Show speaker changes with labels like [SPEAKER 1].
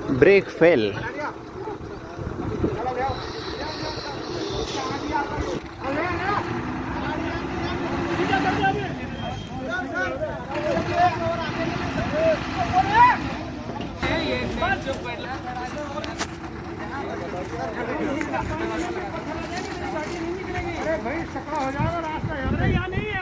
[SPEAKER 1] Brake fail.
[SPEAKER 2] अरे भाई सकड़ा हो जाएगा रास्ता, यहाँ नहीं है।